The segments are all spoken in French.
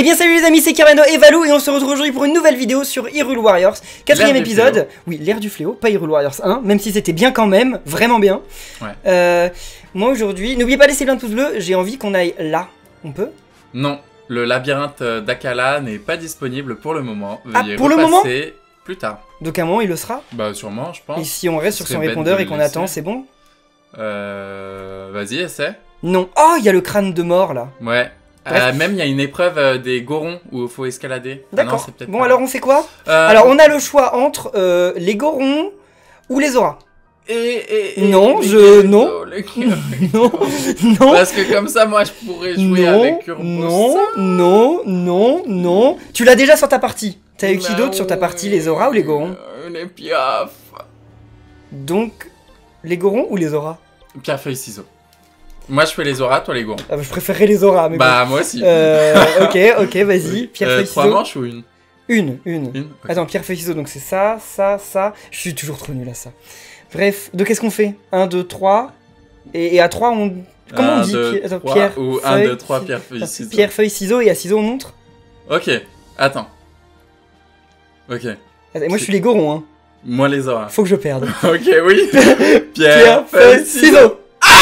Eh bien salut les amis, c'est Kermano et Valou et on se retrouve aujourd'hui pour une nouvelle vidéo sur Hyrule Warriors. Quatrième épisode, oui, l'ère du fléau, pas Hyrule Warriors 1, même si c'était bien quand même, vraiment bien. Ouais. Moi aujourd'hui, n'oubliez pas de laisser plein de pouces bleus, j'ai envie qu'on aille là. On peut? Non, le labyrinthe d'Akala n'est pas disponible pour le moment. Veuillez pour le moment plus tard. Donc à un moment il le sera? Bah sûrement, je pense. Et si on reste sur son répondeur et qu'on attend, c'est bon? Vas-y, essaie. Non. Oh, il y a le crâne de mort là. Ouais. Même il y a une épreuve des gorons où il faut escalader. D'accord. Ah bon, alors on fait quoi? Alors on a le choix entre les gorons ou les auras. Non, non. Non. Parce que comme ça, moi, je pourrais jouer avec Urbosa. Non. Tu l'as déjà sur ta partie. T'as eu qui d'autre sur ta partie, les auras ou les gorons? Les piafs. Donc, les gorons ou les auras? Pierre, feuille, ciseaux. Moi, je fais les auras, toi les gorons. Ah bah, je préférerais les auras, mais bah, bon. moi aussi. Ok, vas-y. Pierre, feuille, ciseaux. 3 manches ou une? Une. Okay. Attends, pierre, feuille, ciseaux, donc c'est ça. Je suis toujours trop nul à ça. Bref, donc qu'est-ce qu'on fait? 1, 2, 3. Et à 3, on... Comment on dit? Attends, 3, pierre, ou feuille, 1, 2, 3, pierre, feuille, ciseaux. Pierre, feuille, ciseaux, et à ciseaux, on montre? Ok, attends. Ok. Et moi, je suis les gorons, hein. Moi, les auras. Faut que je perde. Ok, oui. Pierre, feuille, ciseaux.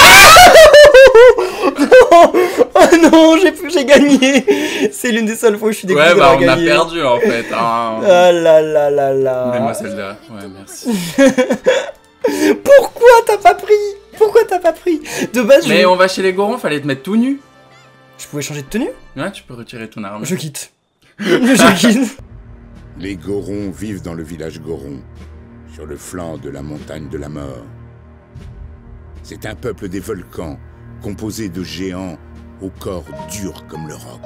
Oh non, j'ai gagné. C'est l'une des seules fois où je suis dégoûté d'avoir gagné. Ouais, bah on a perdu en fait. Hein. Ah là là là là. Mais moi celle-là, ouais, merci. Pourquoi t'as pas pris? De base, mais on va chez les gorons, fallait te mettre tout nu. Je pouvais changer de tenue? Ouais, tu peux retirer ton arme. Je quitte. Je quitte. Les Gorons vivent dans le village Goron, sur le flanc de la montagne de la mort. C'est un peuple des volcans, composé de géants au corps dur comme le roc.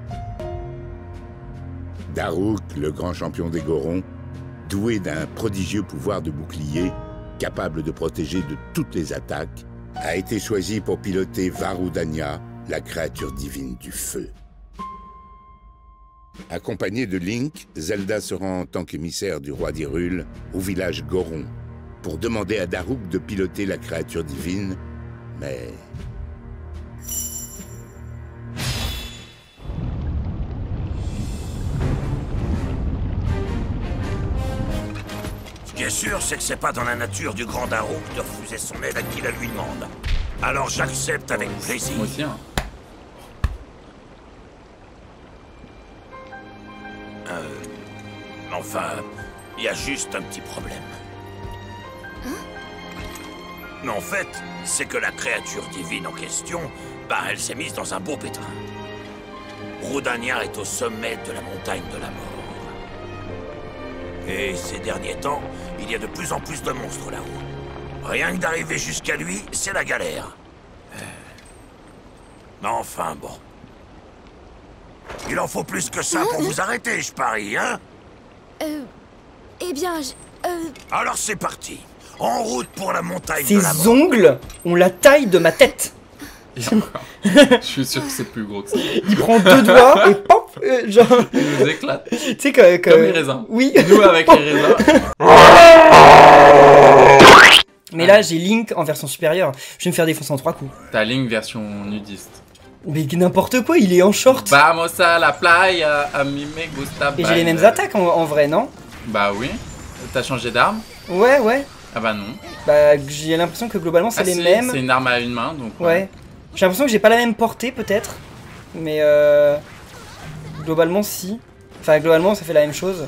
Daruk, le grand champion des Gorons, doué d'un prodigieux pouvoir de bouclier, capable de protéger de toutes les attaques, a été choisi pour piloter Varudania, la créature divine du feu. Accompagné de Link, Zelda se rend en tant qu'émissaire du roi d'Hyrule au village Goron, pour demander à Daruk de piloter la créature divine, mais... Ce qui est sûr, c'est que c'est pas dans la nature du grand Daruk de refuser son aide à qui la lui demande. Alors j'accepte avec plaisir. Moi aussi, hein. Enfin, il y a juste un petit problème. En fait, c'est que la créature divine en question, bah elle s'est mise dans un beau pétrin. Rudania est au sommet de la montagne de la mort. Et ces derniers temps, il y a de plus en plus de monstres là-haut. Rien que d'arriver jusqu'à lui, c'est la galère. Enfin bon. Il en faut plus que ça pour vous arrêter, je parie, hein? Eh bien, Alors c'est parti. En route pour la montagne Ses de la mort. ongles ont la taille de ma tête. Et encore. Je suis sûr que c'est plus gros que ça. Il prend 2 doigts et pop, genre... Il nous éclate. Tu sais que... Comme les raisins. Oui. Nous avec les raisins. Mais là, j'ai Link en version supérieure. Je vais me faire défoncer en 3 coups. T'as Link version nudiste. Mais n'importe quoi, il est en short. Vamos a la playa, a mi me gusta. Et j'ai les mêmes attaques en vrai, non? Bah oui. T'as changé d'arme? Ouais. Ah bah non. Bah j'ai l'impression que globalement c'est les mêmes. C'est une arme à une main donc. Ouais. J'ai l'impression que j'ai pas la même portée peut-être. Mais globalement si. Enfin globalement ça fait la même chose.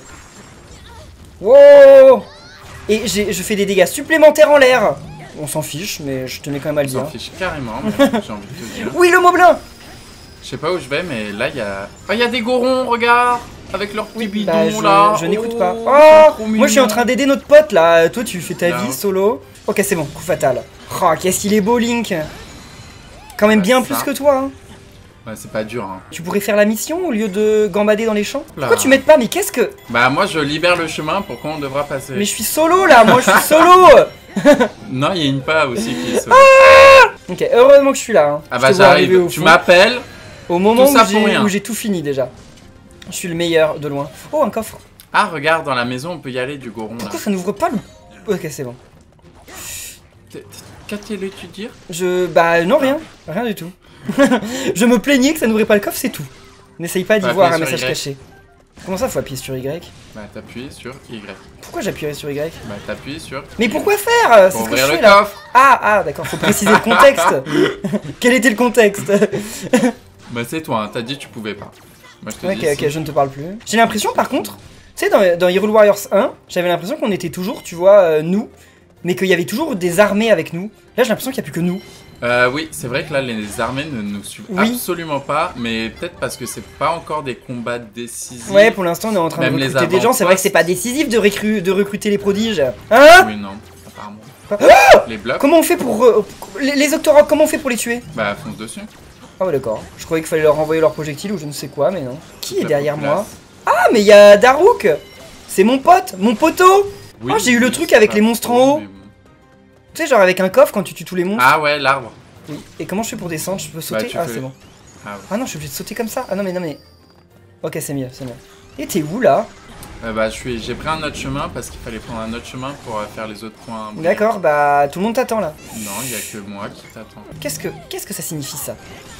Wow. Et je fais des dégâts supplémentaires en l'air. On s'en fiche mais je tenais quand même à le dire. On s'en fiche carrément mais j'ai envie de te dire. Oui le moblin. Je sais pas où je vais mais là il y a... Oh il y a des gorons regarde. Avec leur petit bidon bah, là. Je n'écoute pas. Oh, moi je suis en train d'aider notre pote là. Toi tu fais ta vie solo. Ok c'est bon, coup fatal. Oh qu'est-ce qu'il est beau Link. Quand même bien plus que toi hein. Ouais c'est pas dur hein. Tu pourrais faire la mission au lieu de gambader dans les champs. Là. Pourquoi tu m'aides pas? Mais qu'est-ce que... Bah moi je libère le chemin, pourquoi on devra passer? Mais je suis solo là, moi je suis solo. Non il y a une pas aussi qui est solo. Ok, heureusement que je suis là hein. Ah bah j'arrive, tu m'appelles. Au moment où j'ai tout fini déjà. Je suis le meilleur de loin. Oh un coffre. Ah regarde dans la maison on peut y aller du goron. Pourquoi ça n'ouvre pas le... Ok c'est bon. Qu'allais-tu dire? Bah non rien. Rien du tout. Je me plaignais que ça n'ouvrait pas le coffre, c'est tout. N'essaye pas d'y Faut voir un appuyer sur message Y. caché. Comment ça, faut appuyer sur Y? Bah t'appuies sur Y. Pourquoi j'appuierais sur Y? Bah t'appuies sur... Mais pourquoi faire? C'est Pour ce que je ouvrir fais le là. coffre. Ah, d'accord, faut préciser le contexte. Quel était le contexte? Bah c'est toi, hein. T'as dit que tu pouvais pas. Moi je te dis... Ok, je ne te parle plus. J'ai l'impression par contre, tu sais, dans Hyrule Warriors 1, j'avais l'impression qu'on était toujours, tu vois, nous, mais qu'il y avait toujours des armées avec nous. Là, j'ai l'impression qu'il n'y a plus que nous. Oui, c'est vrai que là, les armées ne nous suivent absolument pas, mais peut-être parce que c'est pas encore des combats décisifs. Ouais, pour l'instant, on est en train Même de recruter des gens. C'est vrai que c'est pas avant-postes. décisif de recruter les prodiges. Hein? Oui, non, apparemment. Ah Les blocs, Comment on fait pour... les Octoroks, comment on fait pour les tuer? bah fonce dessus. Ah ouais, d'accord. Je croyais qu'il fallait leur envoyer leurs projectiles ou je ne sais quoi, mais non. Qui est La derrière populace. moi? Ah, mais il y a Daruk. C'est mon pote, mon poteau. Oui, Oh, j'ai eu le truc avec pas les monstres en trop, haut. mais bon. Tu sais, genre avec un coffre quand tu tues tous les monstres. Ah ouais, l'arbre. Oui. Et comment je fais pour descendre? Je peux sauter? tu Ah, fais- c'est bon. Ah ouais. Ah non, je suis obligé de sauter comme ça? Ah non, mais... Ok, c'est mieux, c'est mieux. Et t'es où, là? Bah j'ai pris un autre chemin parce qu'il fallait prendre un autre chemin pour faire les autres points. D'accord, bah... Tout le monde t'attend, là. Non, il y a que moi qui t'attends. Qu'est-ce que ça signifie, ça?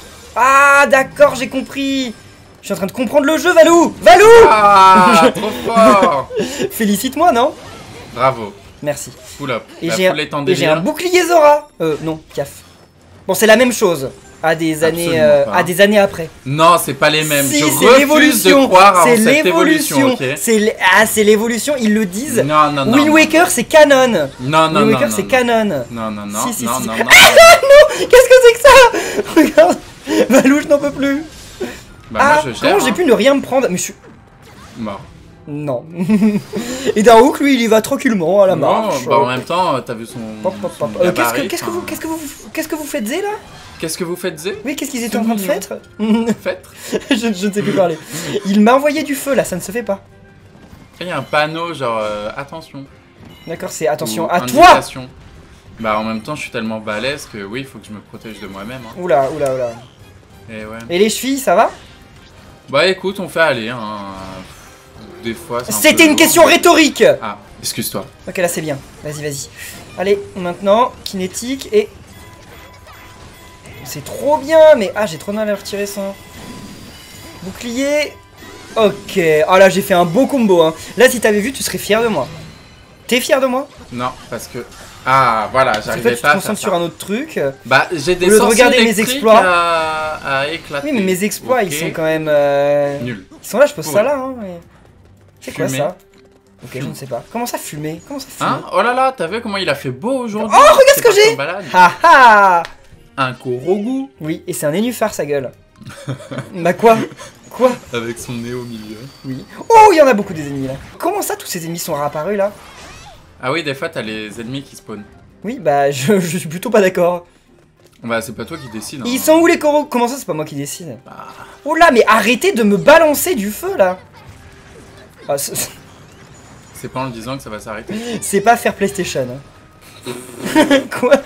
Ah, d'accord, j'ai compris. Je suis en train de comprendre le jeu, Valou. Valou. Ah, trop fort. Félicite-moi, non? Bravo. Merci. Full up. Et La j'ai foule est en et j'ai un délire. bouclier Zora. Non, Piaf. Bon, c'est la même chose. À des années, Absolument pas. à des années après. Non, c'est pas les mêmes. Si, Je c'est refuse l'évolution. de croire en C'est cette évolution, l'évolution. ok? C'est l'évolution, ils le disent. Non, non, non. Wind Waker, c'est canon. Non, non, Wind non. Waker, non, c'est non. canon. Non, non, non, Si, si, non, si. non, Ah, non. non, qu'est-ce que c'est que ça? Regarde, Valou, je n'en peux plus. Bah, Ah, moi, je gère. comment j'ai pu ne rien me prendre? Mais je suis... Mort. Non. Et Daruk, lui, il y va tranquillement à la marche. Non, bah en même temps, t'as vu son. Pop, pop, son pop. gabarit, Qu'est-ce que vous faites là? Qu'est-ce que vous faites, Zé? Oui, qu'est-ce qu'ils étaient C'est en train de mignon. faire? Faites. je ne sais plus parler. Il m'a envoyé du feu là, ça ne se fait pas. Il y a un panneau genre attention. D'accord, c'est attention Ou à toi. indication. Bah en même temps, je suis tellement balèze que oui, il faut que je me protège de moi-même. Hein. Oula. Et ouais. Et les chevilles, ça va? Bah écoute, on fait aller. Hein. Des fois, c'est un peu C'était une lourd, question mais- rhétorique. Ah, excuse-toi. Ok, là c'est bien. Vas-y. Allez, maintenant, kinétique et... C'est trop bien, mais... Ah, j'ai trop de mal à retirer ça. Bouclier. Ok. Ah là, j'ai fait un beau combo. Hein. Là, si t'avais vu, tu serais fier de moi. T'es fier de moi? Non, parce que. Ah, voilà, Parce que toi, j'arrivais tu te pas à faire concentres ça. sur un autre truc. Bah, j'ai des Au lieu de sorties regarder mes électriques exploits. à éclater. Oui, mais mes exploits, Ok. ils sont quand même... Nul. Ils sont là, je pose ça Ouais. là. Hein, mais... C'est quoi Fumer. ça? Ok, je ne sais pas. Comment ça fumer? Comment ça fumer? Hein? Oh là là, t'as vu comment il a fait beau aujourd'hui? Oh, regarde C'est ce que parti j'ai! en balade. Ha ha! Un Korogu Oui, et c'est un nénuphar sa gueule. Bah quoi? Quoi? avec son nez au milieu. Oui. Oh, il y en a beaucoup des ennemis là. Comment ça, tous ces ennemis sont réapparus là? Ah oui, des fois t'as les ennemis qui spawnent. Oui, bah je suis plutôt pas d'accord. Bah, c'est pas toi qui décide. Hein. Ils sont où les coraux? Comment ça, c'est pas moi qui décide? Bah, Oh là, mais arrêtez de me balancer du feu là! Ah, c'est pas en le disant que ça va s'arrêter. c'est pas faire PlayStation. Hein. Quoi?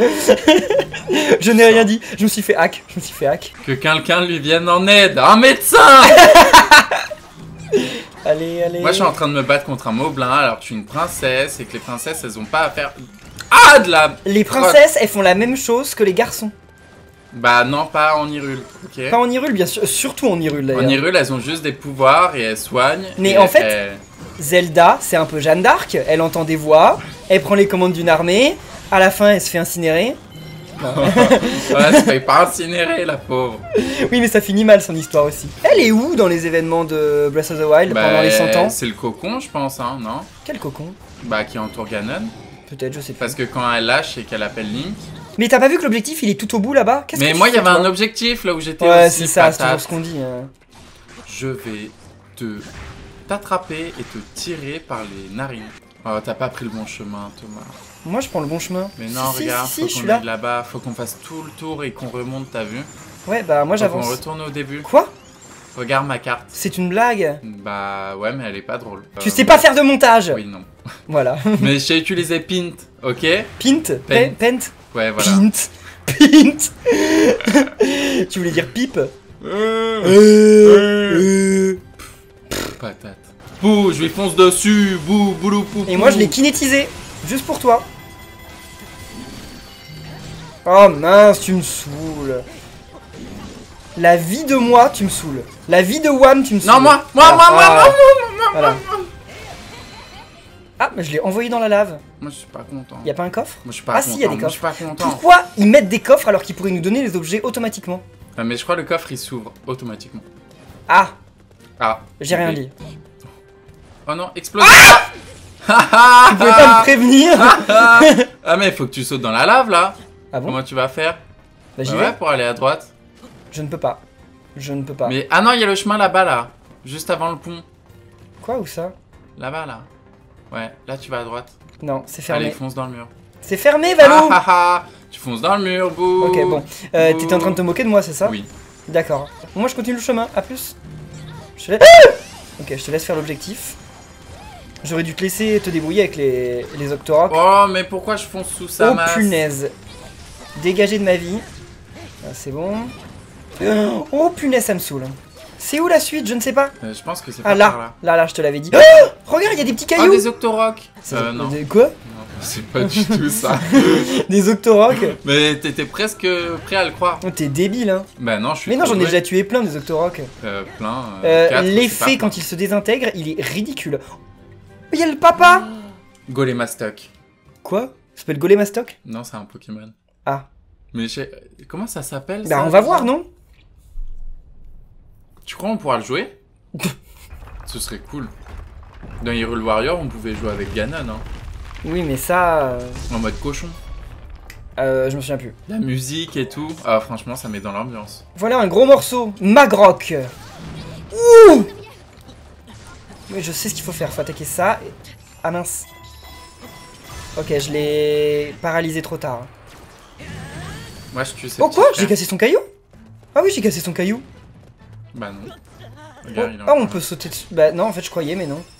Je n'ai rien dit. Je me suis fait hack. Que quelqu'un lui vienne en aide. Un médecin! Allez. Moi, je suis en train de me battre contre un moblin alors que je suis une princesse et que les princesses, elles ont pas à faire. Ah, de la. Les princesses, elles font la même chose que les garçons. Bah, non, pas en Hyrule. Ok. Pas en Hyrule, bien sûr. Surtout en Hyrule d'ailleurs. En Hyrule, elles ont juste des pouvoirs et elles soignent. Mais et en fait- elles- Zelda, c'est un peu Jeanne d'Arc. Elle entend des voix. Elle prend les commandes d'une armée. À la fin, elle se fait incinérer. Ouais, se fait pas incinérer, la pauvre. Oui, mais ça finit mal son histoire aussi. Elle est où dans les événements de Breath of the Wild pendant les 100 ans? C'est le cocon, je pense, hein, non? Quel cocon? Bah, qui entoure Ganon. Peut-être, je sais pas. Parce que quand elle lâche et qu'elle appelle Link. Mais t'as pas vu que l'objectif il est tout au bout là-bas? Qu'est-ce Mais que moi, tu il y fais, avait un toi? objectif là où j'étais Ouais, aussi. c'est ça, c'est patate. toujours ce qu'on dit. Je vais t'attraper et te tirer par les narines. Oh, t'as pas pris le bon chemin, Thomas. Moi, je prends le bon chemin. Mais non, Si, regarde, si, faut je suis qu'on là. aille là-bas, faut qu'on fasse tout le tour et qu'on remonte, t'as vu? Ouais, bah moi Faut qu'on j'avance. retourne au début. Quoi? Regarde ma carte. C'est une blague? Bah ouais, mais elle est pas drôle. Tu sais pas faire de montage? Oui, non. Voilà. Mais j'ai utilisé Pint, ok? Pint? Paint. Pent? Ouais, voilà. Pint? Tu voulais dire pipe? Patate. Bouh, je lui fonce dessus. Bouh, boulou, pou. Et moi je l'ai kinétisé. Juste pour toi. Oh mince, tu me saoules. La vie de moi, tu me saoules. La vie de Wam, tu me saoules. Non, moi. Voilà. Ah, mais je l'ai envoyé dans la lave. Moi, je suis pas content. Y a pas un coffre? Moi, je suis pas content. Ah, si, y a des Moi, coffres. je suis pas content. Pourquoi ils mettent des coffres alors qu'ils pourraient nous donner les objets automatiquement? Ah, mais je crois que le coffre, il s'ouvre automatiquement. Ah, Ah. j'ai rien dit. Oh non, explosion. Tu pouvais pas me prévenir? Ah, mais il faut que tu sautes dans la lave, là. Ah bon? Comment tu vas faire? Bah, j'y Ouais, vais. pour aller à droite. Je ne peux pas. Je ne peux pas. Mais, ah non, il y a le chemin là-bas, là. Juste avant le pont. Quoi, où ça? Là-bas, là. Ouais, là, tu vas à droite. Non, c'est fermé. Allez, fonce dans le mur. C'est fermé, Valou! Tu fonces dans le mur, bouh. Ok, bon. T'étais en train de te moquer de moi, c'est ça? Oui. D'accord. Moi, je continue le chemin. À plus. Je te laisse... Ok, je te laisse faire l'objectif. J'aurais dû te laisser te débrouiller avec les Octoroks. Oh, mais pourquoi je fonce sous sa masse? Oh, punaise. Dégagez de ma vie. Ah, c'est bon. Oh, punaise, ça me saoule. C'est où la suite? Je ne sais pas. Je pense que c'est Ah, pas par là. là. Là, je te l'avais dit. Regarde, il y a des petits Ah, cailloux. des Octoroks. Non. Des quoi? Non, c'est pas du tout ça. Des Octoroks. Mais t'étais presque prêt à le croire. Oh, t'es débile, hein. Bah non, je suis Mais non, trop j'en ai doué. déjà tué plein des Octoroks. Plein. 4, L'effet quand il se désintègre, il est ridicule. Oh, il y a le papa. Golémastoc. Quoi? Ça s'appelle Golémastoc? Non, c'est un Pokémon. Ah. Mais comment ça s'appelle Bah, ça, on va déjà? voir, non? Tu crois on pourra le jouer? Ce serait cool. Dans Hyrule Warrior, on pouvait jouer avec Ganon, hein. Oui, mais ça... En mode cochon. je me souviens plus. La musique et tout. Ah, franchement, ça met dans l'ambiance. Voilà un gros morceau. Magrock. Ouh! Mais je sais ce qu'il faut faire. Faut attaquer ça. Et... Ah mince. Ok, je l'ai paralysé trop tard. Moi, je tue ces Oh petits quoi? frères. J'ai cassé son caillou? Ah oui, j'ai cassé son caillou. Bah non. Oh, Regarde, il est ah, on encore peut sauter dessus. Bah non, en fait, je croyais, mais non.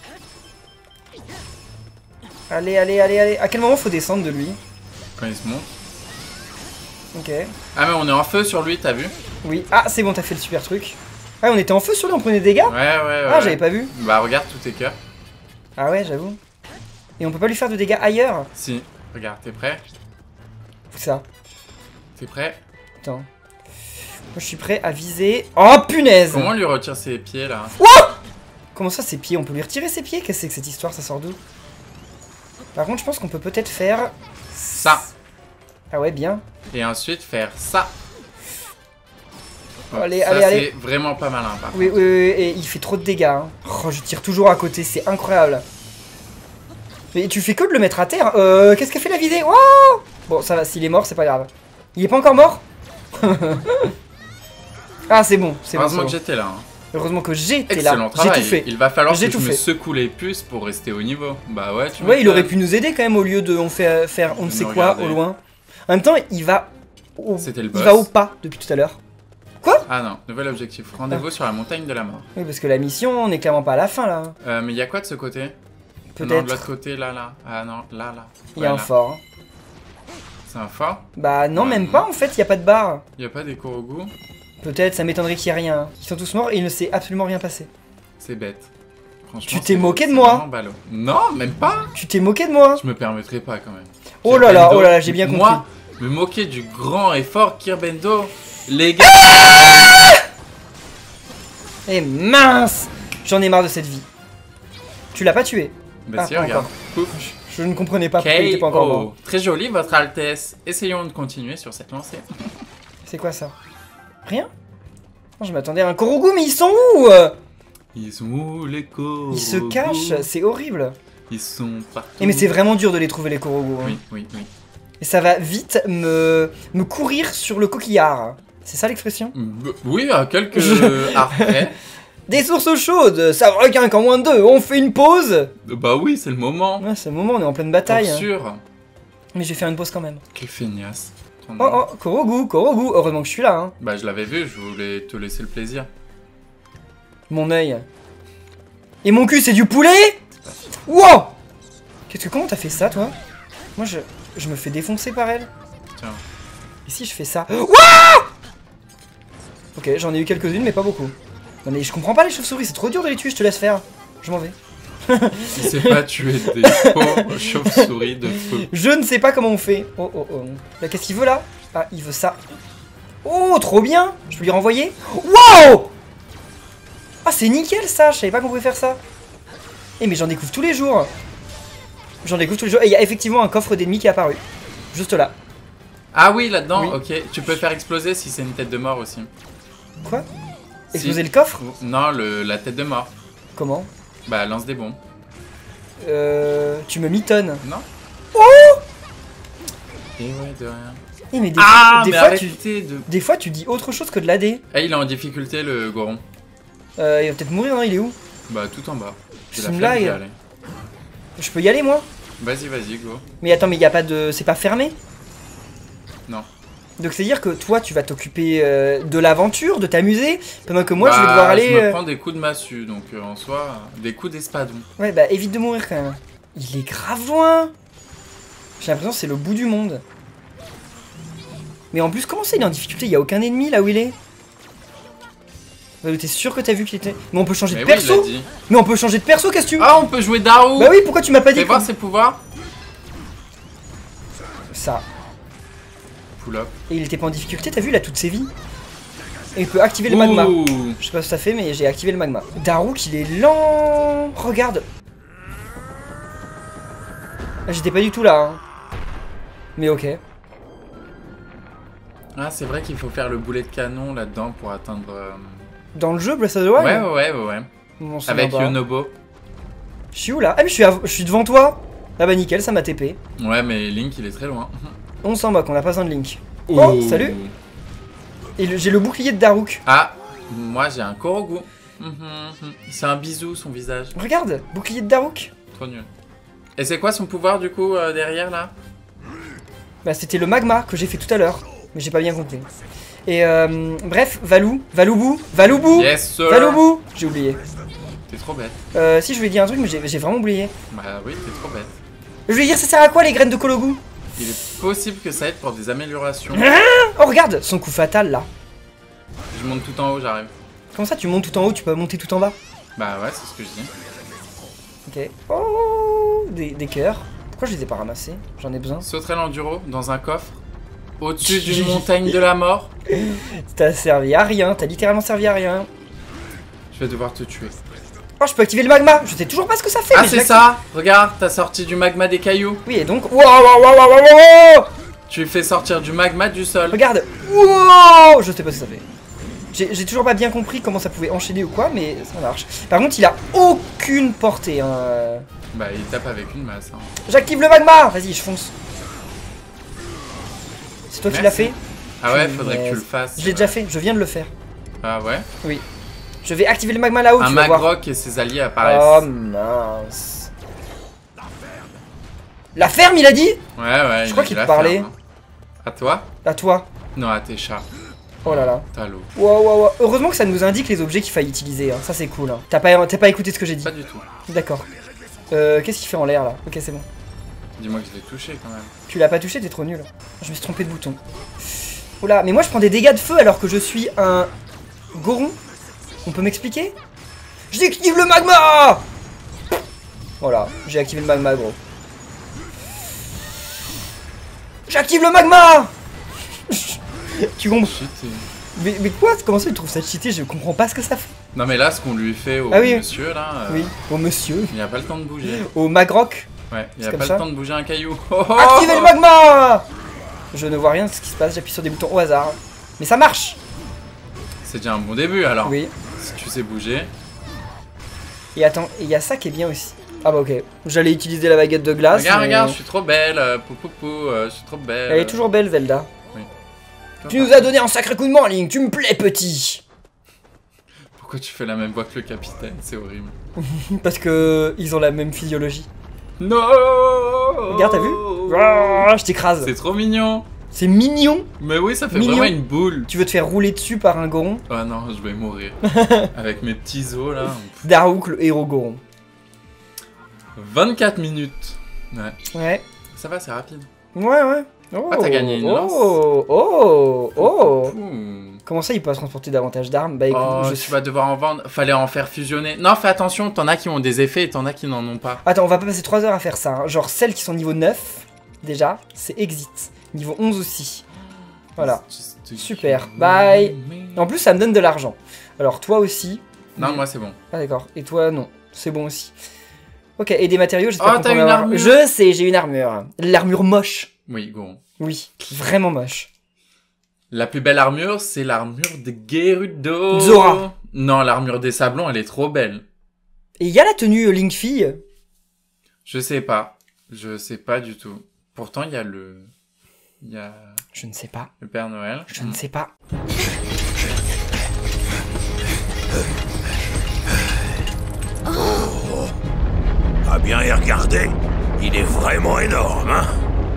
Allez, allez, allez, allez. À quel moment faut descendre de lui? là. Quand il se monte. Ok. Ah, mais on est en feu sur lui, t'as vu? Oui. Ah, c'est bon, t'as fait le super truc. Ah, on était en feu sur lui, on prenait des dégâts? Ouais. Ah, j'avais pas vu. Bah, regarde tous tes cœurs. Ah ouais, j'avoue. Et on peut pas lui faire de dégâts ailleurs? Si. Regarde, t'es prêt? Où ça? T'es prêt? Attends. Moi, je suis prêt à viser. Oh, punaise! Comment on lui retire ses pieds, là? Comment ça, ses pieds? On peut lui retirer ses pieds? Qu'est-ce que c'est que cette histoire? Ça sort d'où? Par contre, je pense qu'on peut peut-être faire... Ça. Ah ouais, bien. Et ensuite, faire ça. Allez, ça, allez, allez. c'est vraiment pas malin, par Oui, oui, oui, et il fait trop de dégâts. Hein. Oh, je tire toujours à côté, c'est incroyable. Mais tu fais que de le mettre à terre. Qu'est-ce qu'elle fait la visée? Oh bon, ça va, s'il est mort, c'est pas grave. Il est pas encore mort? Ah, c'est bon, c'est bon. Heureusement c'est que bon. j'étais là. Hein. Heureusement que j'étais là. Excellent J'ai travail. tout fait. Il va falloir J'ai que je tout me fait. secoue les puces pour rester au niveau. Bah ouais, tu Ouais, il m'étonnes. aurait pu nous aider quand même au lieu de on fait faire on ne De sait nous quoi regarder. au loin. En même temps, il va au, C'était le il boss. va au pas depuis tout à l'heure. Ah non, nouvel objectif. Rendez-vous sur la montagne de la mort. Oui, parce que la mission, on n'est clairement pas à la fin là. Mais il y a quoi de ce côté? Non, de Peut-être. l'autre côté, là. Ah non, là. Il y a Ouais, un là. fort. C'est un fort? Bah non, Ouais, même non. pas en fait, il y a pas de barre. Il y a pas des Korogu? Peut-être, ça m'étonnerait qu'il y ait rien. Ils sont tous morts et il ne s'est absolument rien passé. C'est bête. Franchement, Tu t'es c'est- moqué de c'est moi? vraiment ballot. Non, même pas. Tu t'es moqué de moi? Je me permettrai pas quand même. Oh là là, j'ai bien compris. Moi, me moquer du grand et fort Kirbendo. Les gars. Eh mince! J'en ai marre de cette vie. Tu l'as pas tué? Bah Ah, si, pas regarde. encore. Pouf. Je ne comprenais pas pourquoi il était pas encore mort. KO. Très joli, votre Altesse. Essayons de continuer sur cette lancée. C'est quoi ça? Rien? Oh, je m'attendais à un Korogu, mais ils sont où? Ils sont où les Korogu? Ils se cachent, c'est horrible. Ils sont partout. Et mais c'est vraiment dur de les trouver les Korogu. Hein. Oui. Et ça va vite me courir sur le coquillard. C'est ça l'expression? Oui, à quelques après. Des sources chaudes, ça requin qu'en moins de 2, on fait une pause? Bah oui, c'est le moment. Ouais, c'est le moment, on est en pleine Pour bataille. Hein. sûr. Mais je vais faire une pause quand même. Quel feignasse. Ton Oh nom. oh, Korogu, heureusement que je suis là. Hein. Bah je l'avais vu, je voulais te laisser le plaisir. Mon œil. Et mon cul, c'est du poulet? Wow! Comment t'as fait ça, toi? Moi, je me fais défoncer par elle. Tiens. Et si je fais ça? Wouah! Ok, j'en ai eu quelques-unes, mais pas beaucoup. Non mais je comprends pas les chauves-souris, c'est trop dur de les tuer, je te laisse faire. Je m'en vais. Il sait pas tuer des pauvres chauves-souris de feu. Je ne sais pas comment on fait. Oh. Là, qu'est-ce qu'il veut là? Ah, il veut ça. Oh, trop bien. Je peux lui renvoyer. Wow. Ah, c'est nickel ça. Je savais pas qu'on pouvait faire ça. Eh, mais j'en découvre tous les jours. J'en découvre tous les jours. Et il y a effectivement un coffre d'ennemis qui est apparu. Juste là. Ah oui, là-dedans, Oui. ok. Tu peux faire exploser si c'est une tête de mort aussi. Quoi? Si. Exploser le coffre? Non, la tête de mort. Comment? Bah, lance des bombes. Tu me mitonnes. Non. Oh. Et ouais, de rien. Eh, mais Ah, des mais fois, tu... arrêtez de... Des fois, tu dis autre chose que de l'AD. Ah, il est en difficulté, le Goron. Il va peut-être mourir, non? Il est où? Bah, tout en bas. J'ai C'est la une flemme d'y blague. aller. Je peux y aller, moi? Vas-y, go. Mais attends, mais il y a pas de... C'est pas fermé? Non. Donc c'est-à-dire que toi, tu vas t'occuper de l'aventure, de t'amuser, pendant que moi, je vais Bah, devoir aller... Je me prends des coups de massue, donc en soi, des coups d'espadon. Ouais, bah évite de mourir quand même. Il est grave loin. J'ai l'impression que c'est le bout du monde. Mais en plus, comment ça, il est en difficulté? Il y a aucun ennemi là où il est. T'es sûr que t'as vu qu'il était... Mais on peut changer Mais de oui, perso. il a dit. Mais on peut changer de perso, qu'est-ce que tu... Ah, on peut jouer Daru. Bah oui, pourquoi tu m'as pas dit Fais voir ses pouvoirs. ça? Pull up. Et il était pas en difficulté, t'as vu, il a toutes ses vies. Et il peut activer le magma. Ouh. Je sais pas ce que ça fait, mais j'ai activé le magma. Daruk, il est lent. Regarde. J'étais pas du tout là. Hein. Mais ok. Ah, c'est vrai qu'il faut faire le boulet de canon là-dedans pour atteindre... Dans le jeu, Breath of the Wild? Ouais. On s'en Avec va pas. Yonobo. Je suis où là? Ah, mais je suis devant toi. Ah bah nickel, ça m'a TP. Ouais, mais Link, il est très loin. On s'en moque, on a pas besoin de Link. Oh, salut. Et j'ai le bouclier de Daruk. Ah, moi j'ai un Korogu. C'est un bisou, son visage. Regarde, bouclier de Daruk. Trop nul. Et c'est quoi son pouvoir du coup derrière là? Bah c'était le magma que j'ai fait tout à l'heure. Mais j'ai pas bien compris. Et bref, Valoubou. Yes sir. Valoubou. J'ai oublié. T'es trop bête. Si je voulais dire un truc, mais j'ai vraiment oublié. Bah oui, t'es trop bête. Je voulais dire, ça sert à quoi les graines de Kologu? Il est possible que ça aide pour des améliorations. Oh regarde, son coup fatal là. Je monte tout en haut, j'arrive. Comment ça tu montes tout en haut, tu peux monter tout en bas? Bah ouais, c'est ce que je dis. Ok. Oh, des cœurs. Pourquoi je les ai pas ramassés? J'en ai besoin. Sauterai l'enduro dans un coffre. Au-dessus d'une montagne de la mort. T'as servi à rien, t'as littéralement servi à rien. Je vais devoir te tuer. Oh, je peux activer le magma. Je sais toujours pas ce que ça fait. Ah mais je c'est l'active. ça. Regarde, t'as sorti du magma des cailloux. Oui, et donc... Wow. Tu fais sortir du magma du sol. Regarde. Wow. Je sais pas ce que ça fait. J'ai toujours pas bien compris comment ça pouvait enchaîner ou quoi, mais ça marche. Par contre, il a aucune portée. Hein. Bah il tape avec une masse. Hein. J'active le magma. Vas-y, je fonce. C'est toi qui l'as fait? Ah ouais, faudrait que tu le fasses. Je l'ai déjà fait, je viens de le faire. Ah ouais. Oui. Je vais activer le magma là-haut, Un tu vas voir. Magrok et ses alliés apparaissent. Oh mince. La ferme, il a dit? Ouais, Je crois qu'il te parlait. Ferme, hein. À toi? À toi. Non, à tes chats. Oh là là. T'as l'eau. Wow. Heureusement que ça nous indique les objets qu'il fallait utiliser. Hein. Ça c'est cool. Hein. T'as pas écouté ce que j'ai dit? Pas du tout. D'accord. Qu'est-ce qu'il fait en l'air là? Ok, c'est bon. Dis-moi que je l'ai touché quand même. Tu l'as pas touché, t'es trop nul. Je me suis trompé de bouton. Oula, mais moi je prends des dégâts de feu alors que je suis un Goron. On peut m'expliquer? J'active le magma! Voilà, j'ai activé le magma, gros. J'active le magma! Tu comprends? Cheaté. Mais quoi? Comment ça il trouve ça cheaté? Je comprends pas ce que ça fait. Non mais là, ce qu'on lui fait au Ah oui. monsieur là, Oui, au monsieur. il n'y a pas le temps de bouger. Au Magrok. Ouais, il n'y C'est a comme pas ça le temps de bouger un caillou. Oh, Activez le magma! Je ne vois rien de ce qui se passe, j'appuie sur des boutons au hasard. Mais ça marche! C'est déjà un bon début alors. Oui. Si tu sais bouger. Et attends, il y a ça qui est bien aussi. Ah bah ok. J'allais utiliser la baguette de glace. Regarde, mais... regarde, je suis trop belle. Je suis trop belle. Elle est toujours belle, Velda. Oui. Tu nous as donné un sacré coup de main, Link. Tu me plais, petit. Pourquoi tu fais la même voix que le capitaine? C'est horrible. Parce que ils ont la même physiologie. Non. Regarde, t'as vu? Ah, je t'écrase. C'est trop mignon. C'est mignon. Mais oui, ça fait Mignon. vraiment une boule. Tu veux te faire rouler dessus par un Goron? Ah non, je vais mourir. Avec mes petits os là. Daruk, le héros Goron. 24 minutes. Ouais. Ouais. Ça va, c'est rapide. Ouais. Oh, Ah, t'as gagné une lance. Oh. Ouh. Comment ça, il peut transporter davantage d'armes? Bah écoute, Oh, tu vas devoir en vendre. Fallait en faire fusionner. Non, fais attention, t'en as qui ont des effets et t'en as qui n'en ont pas. Attends, on va pas passer 3 heures à faire ça. Hein. Genre, celles qui sont niveau 9, déjà, c'est exit. Niveau 11 aussi. Voilà. Super. Bye. En plus, ça me donne de l'argent. Alors, toi aussi. Non, moi, c'est bon. Ah, d'accord. Et toi, non. C'est bon aussi. Ok, et des matériaux, j'espère qu'on t'as peut en une avoir. armure. Je sais, j'ai une armure. L'armure moche. Oui, Goron. Oui, vraiment moche. La plus belle armure, c'est l'armure de Gerudo. Zora. Non, l'armure des Sablons, elle est trop belle. Et il y a la tenue Link-Fille. Je sais pas. Je sais pas du tout. Pourtant, il y a le... Il y a Je ne sais pas. le Père Noël. Je ne sais pas. À bien y regarder, il est vraiment énorme, hein?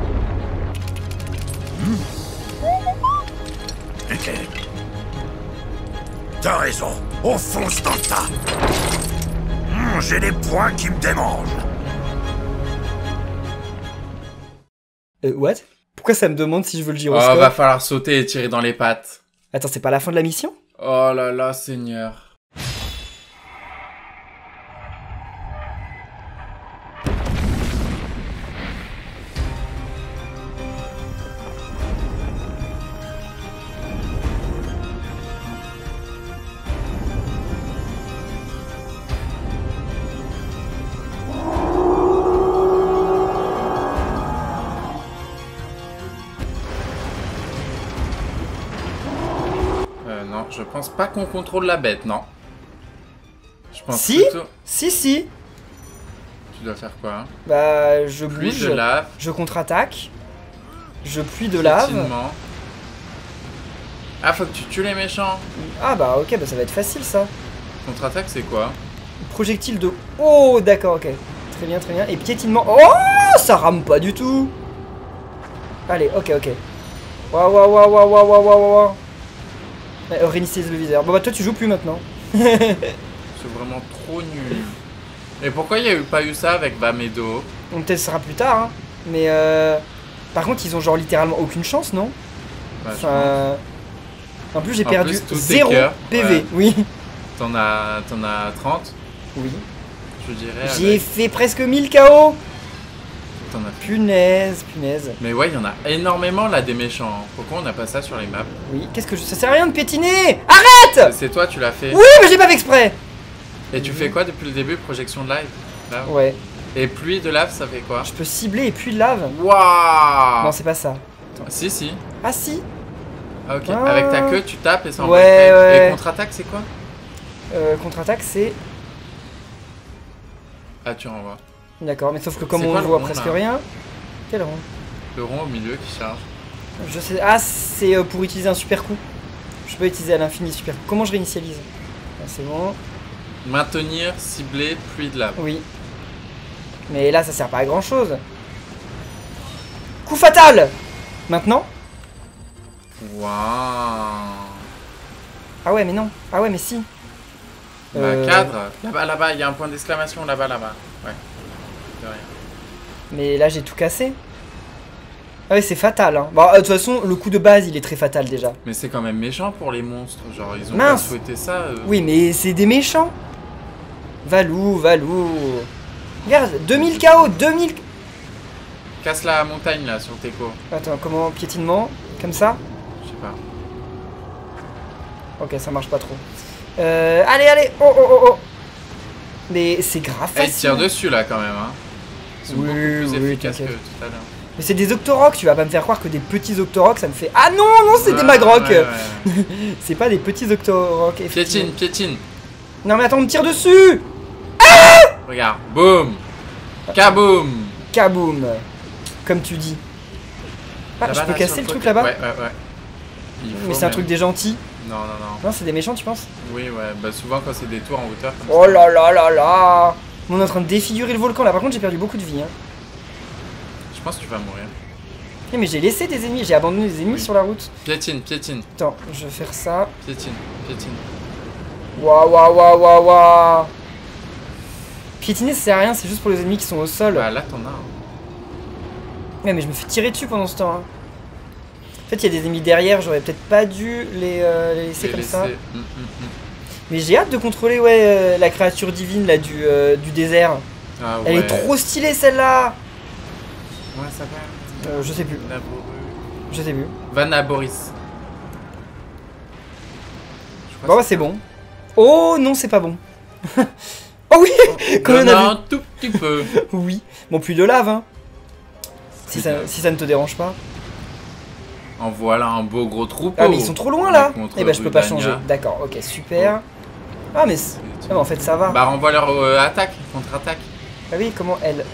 T'as raison, on fonce dans le tas. J'ai des poings qui me démangent. What? Pourquoi ça me demande si je veux le Oh, gyroscope? va falloir sauter et tirer dans les pattes. Attends, c'est pas la fin de la mission? Oh là là, Seigneur. Non, je pense pas qu'on contrôle la bête, non. Je pense Si. plutôt... Si. Tu dois faire quoi, hein? Bah, je Pluie bouge. de lave. Je contre-attaque. Je pluie de lave. Piétinement. Ah, faut que tu tues les méchants. Ah bah ok, bah ça va être facile ça. Contre-attaque, c'est quoi? Projectile de... Oh, d'accord, ok. Très bien, très bien. Et piétinement... Oh, ça rame pas du tout. Allez, ok. Waouh. Réinitialiser le viseur. Bon bah toi tu joues plus maintenant. C'est vraiment trop nul. Et pourquoi il n'y a pas eu ça avec Bamedo? On testera plus tard, hein. Mais par contre ils ont genre littéralement aucune chance, non? Bah, je Enfin... En plus j'ai En perdu plus, tous tes 0 cœurs, PV, ouais. oui. T'en as 30, Oui. je dirais. J'ai avec- fait presque 1000 KO. T'en as fait. Punaise. Mais ouais, il y en a énormément là des méchants. Pourquoi on n'a pas ça sur les maps? Oui, qu'est-ce que je... Ça sert à rien de piétiner. Arrête. C'est toi, tu l'as fait. Oui, mais j'ai pas fait exprès. Et tu fais quoi depuis le début? Projection de live là. Ouais, Et pluie de lave, ça fait quoi? je peux cibler et puis de lave. Waouh! Non, c'est pas ça. Si. Ah si. Ah, ok. Ah. Avec ta queue, tu tapes et ça envoie Ouais, le trait. ouais. Et contre-attaque, c'est quoi? Contre-attaque, c'est... Ah, tu renvoies. D'accord, mais sauf que comme C'est on quoi ne le voit rond, presque là rien... Quel rond? Le rond au milieu qui charge. Je sais... Ah, c'est pour utiliser un super coup. Je peux utiliser à l'infini super coup. Comment je réinitialise? Ah, c'est bon. Maintenir, cibler, pluie de lave. Oui. Mais là, ça sert pas à grand chose. Coup fatal. Maintenant? Waouh! Ah ouais, mais non. Ah ouais, mais si. Cadre. Là-bas, il y a un point d'exclamation là-bas. Ouais. De rien. Mais là, j'ai tout cassé. Ah ouais, c'est fatal. Hein. Bon, de toute façon, le coup de base, il est très fatal déjà. Mais c'est quand même méchant pour les monstres. Genre, ils ont Mince. pas souhaité ça. Oui, mais c'est des méchants. Valou. Regarde, 2000 KO, 2000... Casse la montagne là sur Teco. Attends, comment? Piétinement? Comme ça? Je sais pas. Ok, ça marche pas trop. Allez. Oh. Mais c'est grave Elle facile. tire dessus là quand même. Hein. Ils sont Oui, beaucoup plus oui, efficaces que t'inquiète. tout à l'heure. Mais c'est des Octoroks, tu vas pas me faire croire que des petits Octoroks, ça me fait... Ah non, c'est des Ouais, Magroks. ouais. C'est pas des petits Octoroks, effectivement. Piétine. Non mais attends, on me tire dessus. Regarde. Boum. Kaboum. Kaboum. Comme tu dis. Ah, je Là-bas, peux là, casser sur le truc côté. là-bas? Ouais. Il Mais faut c'est un même. truc des gentils. Non. Non, c'est des méchants, tu penses? Oui, ouais. Bah souvent quand c'est des tours en hauteur. Comme Oh ça. là. On est en train de défigurer le volcan là. Par contre, j'ai perdu beaucoup de vie. Hein. Je pense que tu vas mourir. Eh, mais j'ai laissé des ennemis, j'ai abandonné des ennemis Oui. sur la route. Piétine. Attends, je vais faire ça. Piétine. Waouh. Piétiner, ça sert à rien, c'est juste pour les ennemis qui sont au sol. Bah là t'en as. Hein. Ouais, mais je me fais tirer dessus pendant ce temps. Hein. En fait, il y a des ennemis derrière, j'aurais peut-être pas dû les laisser comme ça. Mais j'ai hâte de contrôler la créature divine là du désert. Ah ouais. Elle est trop stylée celle-là. Ouais, ça va. Je sais plus. La bourrue. Je t'ai vu. Vanna Boris. Bon, bah, c'est bon. Oh non, c'est pas bon. Oh oui. Quand on a vu. un tout petit peu. Oui. Bon, plus de lave, hein. Si ça ne te dérange pas. En voilà un beau gros troupeau. Ah, mais ils sont trop loin là. Contre Eh ben, je peux pas Rudania. changer. D'accord, ok, super. Ah, mais, ah, mais en fait, ça va. Bah, renvoie leur attaque, contre-attaque. Ah oui, comment elle.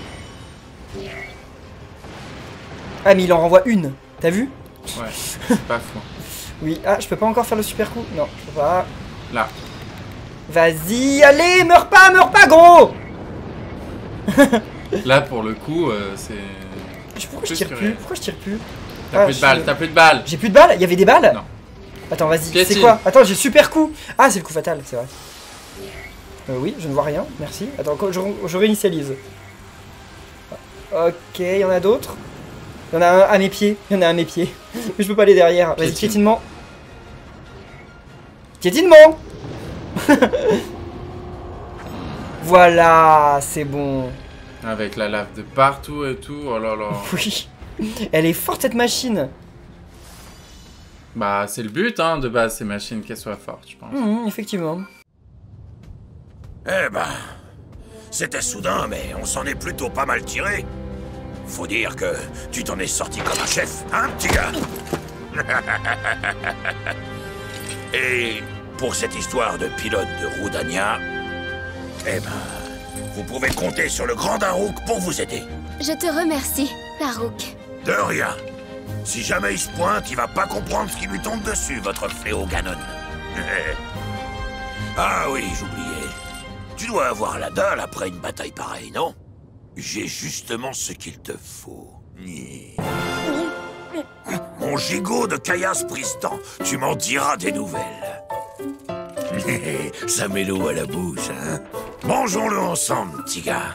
Ah, mais il en renvoie une. T'as vu? Ouais, c'est pas fou. Oui. Ah, je peux pas encore faire le super coup. Non, je peux pas. Là. Vas-y, allez, meurs pas, gros. Là, pour le coup, c'est... Pourquoi je tire plus? Pourquoi je tire plus? T'as plus de balles, t'as plus de balles. J'ai plus de balles? Il y avait des balles? Non. Attends, vas-y, c'est Piétine. quoi? Attends, j'ai super coup. Ah, c'est le coup fatal, c'est vrai. Oui, je ne vois rien, merci. Attends, je réinitialise. Ok, il y en a d'autres. Il y en a un à mes pieds. Mais je peux pas aller derrière. Vas-y, piétinement. Piétinement. Voilà, c'est bon. Avec la lave de partout et tout, oh là là. Oui. Elle est forte cette machine. Bah, c'est le but, hein, de base, ces machines, qu'elles soient fortes, je pense. Effectivement. Eh ben, c'était soudain, mais on s'en est plutôt pas mal tiré. Faut dire que tu t'en es sorti comme un chef, hein, petit gars? Et pour cette histoire de pilote de Rudania, eh ben, vous pouvez compter sur le grand Daruk pour vous aider. Je te remercie, Daruk. De rien. Si jamais il se pointe, il va pas comprendre ce qui lui tombe dessus, votre fléau Ganon. Ah oui, j'oubliais. Tu dois avoir la dalle après une bataille pareille, non? J'ai justement ce qu'il te faut. Mon gigot de caillasse Pristan, tu m'en diras des nouvelles. Ça met l'eau à la bouche, hein? Mangeons-le ensemble, petit gars.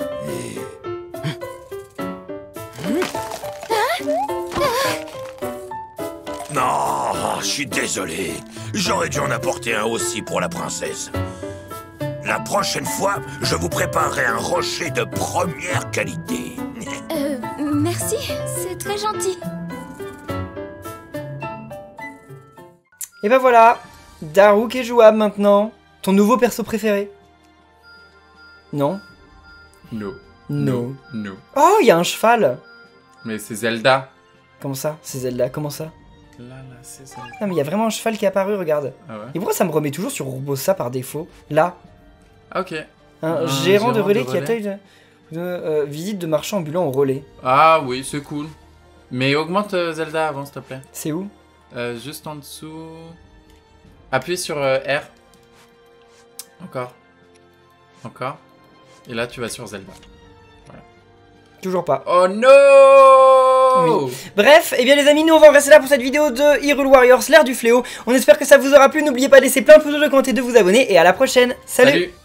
Non, je suis désolé. J'aurais dû en apporter un aussi pour la princesse. La prochaine fois, je vous préparerai un rocher de première qualité. Merci, c'est très gentil. Et ben voilà, Daruk est jouable maintenant. Ton nouveau perso préféré? Non? No. No. No. Oh, il y a un cheval. Mais c'est Zelda. Comment ça? C'est Zelda, comment ça? Là, c'est Zelda. Non mais il y a vraiment un cheval qui est apparu, regarde. Ah ouais? Et pourquoi ça me remet toujours sur Urbosa par défaut? Là. Ah, ok. Un gérant de relais qui accueille visite de marchands ambulants au relais. Ah oui, c'est cool. Mais augmente Zelda avant, s'il te plaît. C'est où? Juste en dessous. Appuie sur R. Encore. Encore. Et là, tu vas sur Zelda. Voilà. Toujours pas. Oh no! Oui. Bref, et bien les amis, nous on va en rester là pour cette vidéo de Hyrule Warriors, l'ère du fléau. On espère que ça vous aura plu. N'oubliez pas de laisser plein de pouces bleus, de commenter, de vous abonner. Et à la prochaine. Salut.